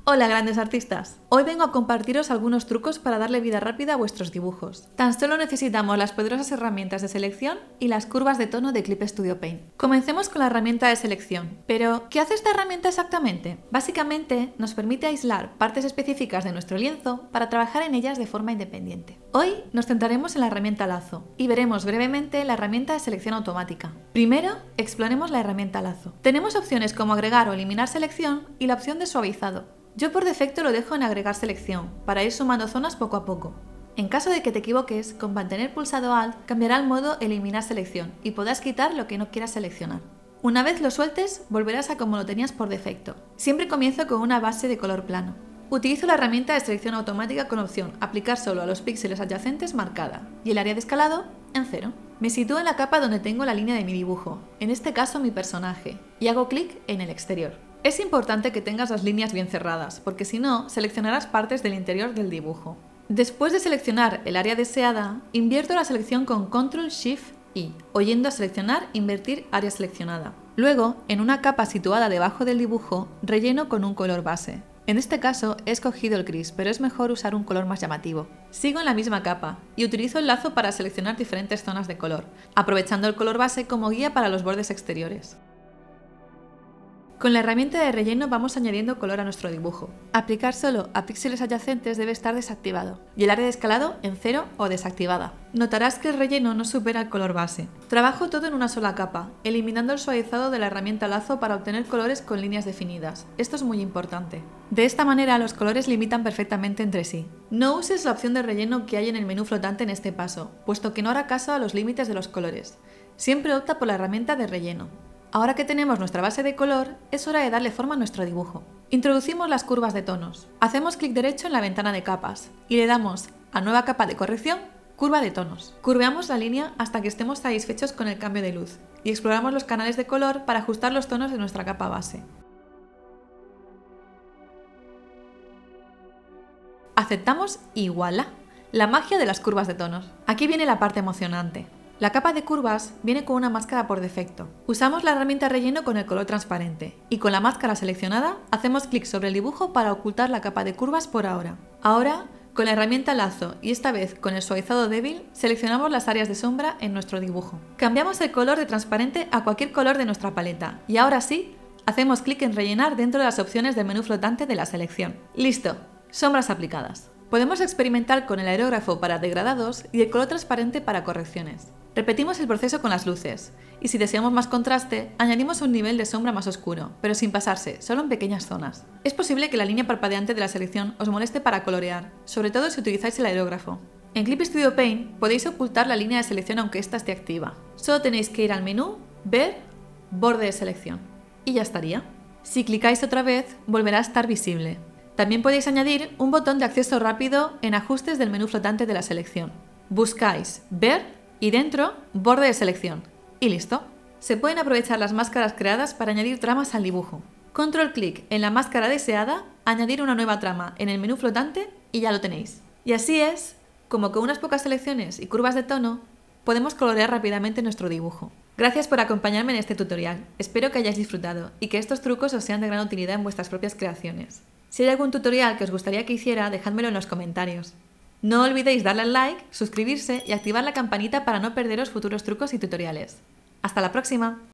Hola grandes artistas, hoy vengo a compartiros algunos trucos para darle vida rápida a vuestros dibujos. Tan solo necesitamos las poderosas herramientas de selección y las curvas de tono de Clip Studio Paint. Comencemos con la herramienta de selección. Pero, ¿qué hace esta herramienta exactamente? Básicamente, nos permite aislar partes específicas de nuestro lienzo para trabajar en ellas de forma independiente. Hoy nos centraremos en la herramienta lazo y veremos brevemente la herramienta de selección automática. Primero, exploremos la herramienta lazo. Tenemos opciones como agregar o eliminar selección y la opción de suavizado. Yo por defecto lo dejo en agregar selección, para ir sumando zonas poco a poco. En caso de que te equivoques, con mantener pulsado Alt cambiará al modo eliminar selección y podrás quitar lo que no quieras seleccionar. Una vez lo sueltes, volverás a como lo tenías por defecto. Siempre comienzo con una base de color plano. Utilizo la herramienta de selección automática con opción aplicar solo a los píxeles adyacentes marcada y el área de escalado en 0. Me sitúo en la capa donde tengo la línea de mi dibujo, en este caso mi personaje, y hago clic en el exterior. Es importante que tengas las líneas bien cerradas, porque si no, seleccionarás partes del interior del dibujo. Después de seleccionar el área deseada, invierto la selección con Ctrl-Shift-I, o yendo a seleccionar, invertir área seleccionada. Luego, en una capa situada debajo del dibujo, relleno con un color base. En este caso he escogido el gris, pero es mejor usar un color más llamativo. Sigo en la misma capa y utilizo el lazo para seleccionar diferentes zonas de color, aprovechando el color base como guía para los bordes exteriores. Con la herramienta de relleno vamos añadiendo color a nuestro dibujo. Aplicar solo a píxeles adyacentes debe estar desactivado y el área de escalado en 0 o desactivada. Notarás que el relleno no supera el color base. Trabajo todo en una sola capa, eliminando el suavizado de la herramienta lazo para obtener colores con líneas definidas. Esto es muy importante. De esta manera los colores limitan perfectamente entre sí. No uses la opción de relleno que hay en el menú flotante en este paso, puesto que no hará caso a los límites de los colores. Siempre opta por la herramienta de relleno. Ahora que tenemos nuestra base de color, es hora de darle forma a nuestro dibujo. Introducimos las curvas de tonos. Hacemos clic derecho en la ventana de capas y le damos a nueva capa de corrección, curva de tonos. Curveamos la línea hasta que estemos satisfechos con el cambio de luz y exploramos los canales de color para ajustar los tonos de nuestra capa base. Aceptamos y ¡voilá! La magia de las curvas de tonos. Aquí viene la parte emocionante. La capa de curvas viene con una máscara por defecto. Usamos la herramienta relleno con el color transparente y con la máscara seleccionada hacemos clic sobre el dibujo para ocultar la capa de curvas por ahora. Ahora, con la herramienta lazo y esta vez con el suavizado débil, seleccionamos las áreas de sombra en nuestro dibujo. Cambiamos el color de transparente a cualquier color de nuestra paleta y ahora sí, hacemos clic en rellenar dentro de las opciones del menú flotante de la selección. ¡Listo! Sombras aplicadas. Podemos experimentar con el aerógrafo para degradados y el color transparente para correcciones. Repetimos el proceso con las luces, y si deseamos más contraste, añadimos un nivel de sombra más oscuro, pero sin pasarse, solo en pequeñas zonas. Es posible que la línea parpadeante de la selección os moleste para colorear, sobre todo si utilizáis el aerógrafo. En Clip Studio Paint podéis ocultar la línea de selección aunque ésta esté activa. Solo tenéis que ir al menú, ver, borde de selección, y ya estaría. Si clicáis otra vez, volverá a estar visible. También podéis añadir un botón de acceso rápido en ajustes del menú flotante de la selección. Buscáis ver y dentro, borde de selección. Y listo. Se pueden aprovechar las máscaras creadas para añadir tramas al dibujo. Control clic en la máscara deseada, añadir una nueva trama en el menú flotante y ya lo tenéis. Y así es, como con unas pocas selecciones y curvas de tono, podemos colorear rápidamente nuestro dibujo. Gracias por acompañarme en este tutorial. Espero que hayáis disfrutado y que estos trucos os sean de gran utilidad en vuestras propias creaciones. Si hay algún tutorial que os gustaría que hiciera, dejádmelo en los comentarios. No olvidéis darle al like, suscribirse y activar la campanita para no perderos futuros trucos y tutoriales. ¡Hasta la próxima!